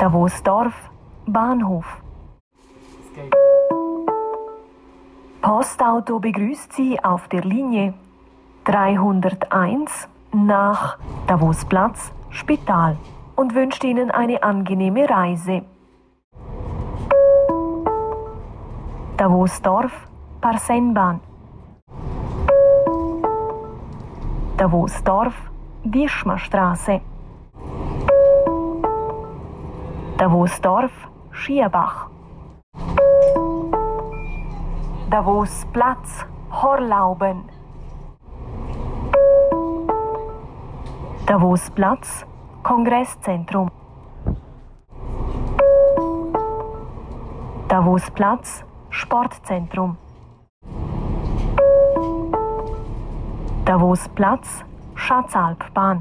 Davosdorf, Bahnhof. Postauto begrüßt Sie auf der Linie 301 nach Davosplatz, Spital und wünscht Ihnen eine angenehme Reise. Davosdorf, Parsenbahn. Davosdorf, Wieschmerstraße. Davosdorf, Schierbach. Davosplatz, Horlauben. Davosplatz, Kongresszentrum. Davosplatz, Sportzentrum. Davosplatz, Schatzalpbahn.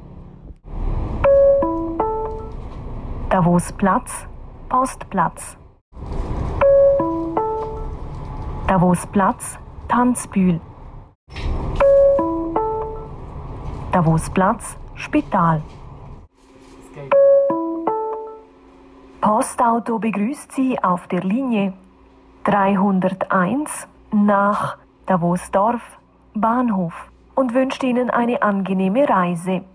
Davosplatz, Postplatz. Davosplatz, Tanzbühl. Davosplatz, Spital. Postauto begrüßt Sie auf der Linie 301 nach Davosdorf, Bahnhof und wünscht Ihnen eine angenehme Reise.